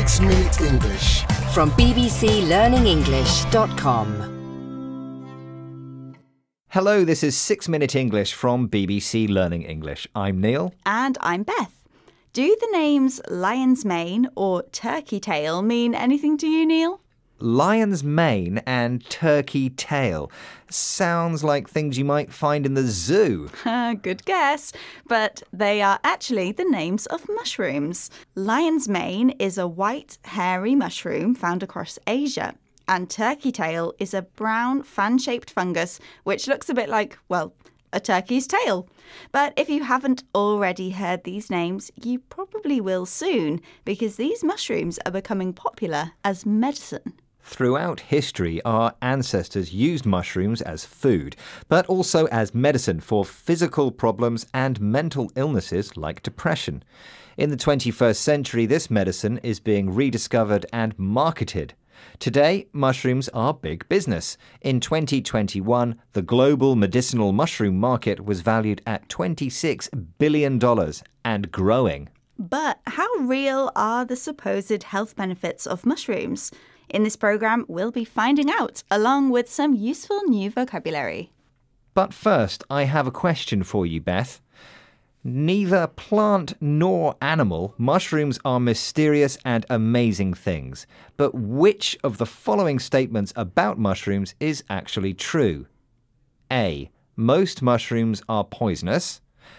6 Minute English from bbclearningenglish.com. Hello, this is 6 Minute English from BBC Learning English. I'm Neil. And I'm Beth. Do the names lion's mane or turkey tail mean anything to you, Neil? Lion's mane and turkey tail. Sounds like things you might find in the zoo. Good guess, but they are actually the names of mushrooms. Lion's mane is a white, hairy mushroom found across Asia, and turkey tail is a brown, fan-shaped fungus which looks a bit like, well, a turkey's tail. But if you haven't already heard these names, you probably will soon, because these mushrooms are becoming popular as medicine. Throughout history, our ancestors used mushrooms as food, but also as medicine for physical problems and mental illnesses like depression. In the 21st century, this medicine is being rediscovered and marketed. Today, mushrooms are big business. In 2021, the global medicinal mushroom market was valued at $26 billion and growing. But how real are the supposed health benefits of mushrooms? In this programme, we'll be finding out, along with some useful new vocabulary. But first, I have a question for you, Beth. Neither plant nor animal, mushrooms are mysterious and amazing things. But which of the following statements about mushrooms is actually true? A. Most mushrooms are poisonous.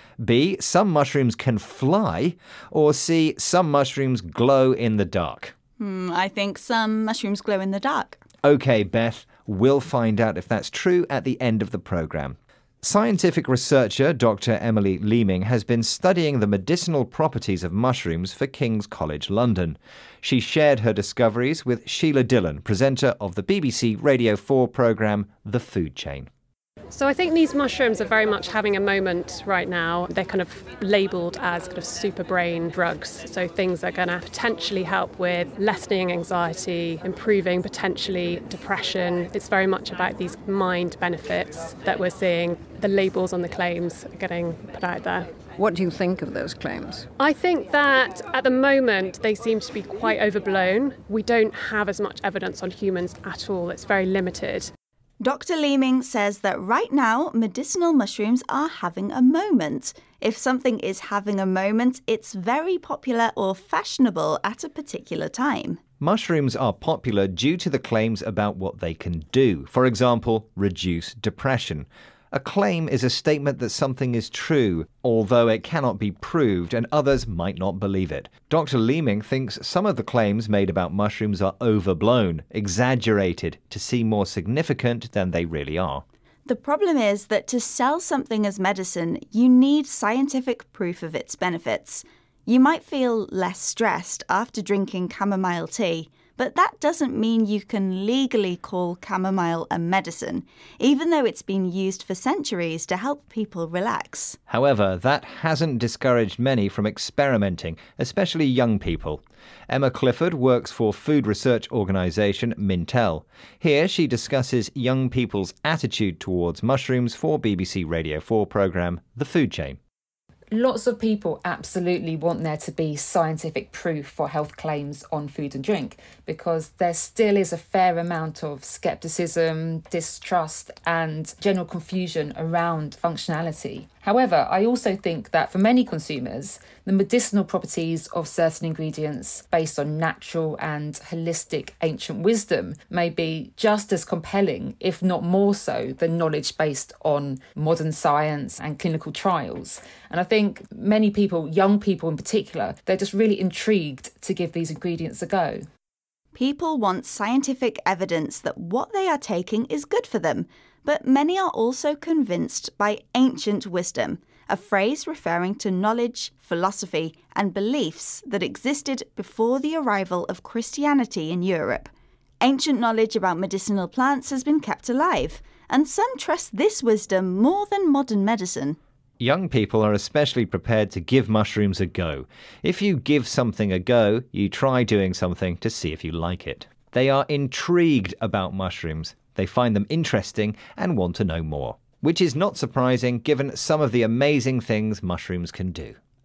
B. Some mushrooms can fly. Or C. Some mushrooms glow in the dark. I think some mushrooms glow in the dark. OK, Beth, we'll find out if that's true at the end of the programme. Scientific researcher Dr. Emily Leeming has been studying the medicinal properties of mushrooms for King's College London. She shared her discoveries with Sheila Dillon, presenter of the BBC Radio 4 programme The Food Chain. So I think these mushrooms are very much having a moment right now. They're kind of labelled as kind of super brain drugs. So things that are going to potentially help with lessening anxiety, improving potentially depression. It's very much about these mind benefits that we're seeing. The labels on the claims are getting put out there. What do you think of those claims? I think that at the moment they seem to be quite overblown. We don't have as much evidence on humans at all. It's very limited. Dr. Leeming says that right now, medicinal mushrooms are having a moment. If something is having a moment, it's very popular or fashionable at a particular time. Mushrooms are popular due to the claims about what they can do. For example, reduce depression. A claim is a statement that something is true, although it cannot be proved and others might not believe it. Dr. Leeming thinks some of the claims made about mushrooms are overblown, exaggerated, to seem more significant than they really are. The problem is that to sell something as medicine, you need scientific proof of its benefits. You might feel less stressed after drinking chamomile tea, but that doesn't mean you can legally call chamomile a medicine, even though it's been used for centuries to help people relax. However, that hasn't discouraged many from experimenting, especially young people. Emma Clifford works for food research organisation Mintel. Here she discusses young people's attitude towards mushrooms for BBC Radio 4 programme The Food Chain. Lots of people absolutely want there to be scientific proof for health claims on food and drink, because there still is a fair amount of scepticism, distrust and general confusion around functionality. However, I also think that for many consumers, the medicinal properties of certain ingredients based on natural and holistic ancient wisdom may be just as compelling, if not more so, than knowledge based on modern science and clinical trials. And I think many people, young people in particular, they're just really intrigued to give these ingredients a go. People want scientific evidence that what they are taking is good for them, but many are also convinced by ancient wisdom, a phrase referring to knowledge, philosophy, and beliefs that existed before the arrival of Christianity in Europe. Ancient knowledge about medicinal plants has been kept alive, and some trust this wisdom more than modern medicine. Young people are especially prepared to give mushrooms a go. If you give something a go, you try doing something to see if you like it. They are intrigued about mushrooms. They find them interesting and want to know more, which is not surprising given some of the amazing things mushrooms can do.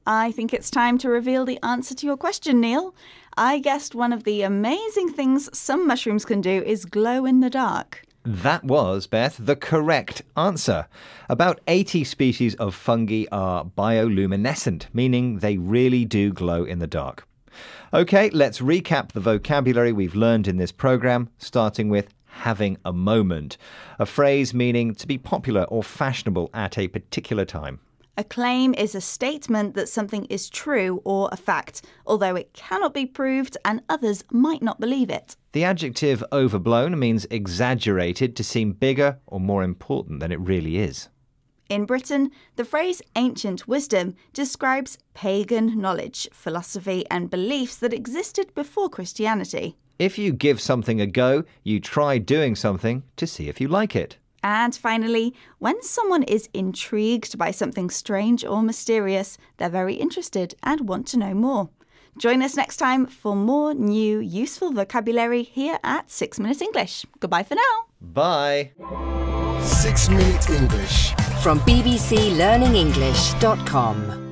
I think it's time to reveal the answer to your question, Neil. I guessed one of the amazing things some mushrooms can do is glow in the dark. That was, Beth, the correct answer. About 80 species of fungi are bioluminescent, meaning they really do glow in the dark. OK, let's recap the vocabulary we've learned in this programme, starting with having a moment, a phrase meaning to be popular or fashionable at a particular time. A claim is a statement that something is true or a fact, although it cannot be proved and others might not believe it. The adjective overblown means exaggerated to seem bigger or more important than it really is. In Britain, the phrase ancient wisdom describes pagan knowledge, philosophy and beliefs that existed before Christianity. If you give something a go, you try doing something to see if you like it. And finally, when someone is intrigued by something strange or mysterious, they're very interested and want to know more. Join us next time for more new useful vocabulary here at 6 Minute English. Goodbye for now. Bye. 6 Minute English from bbclearningenglish.com.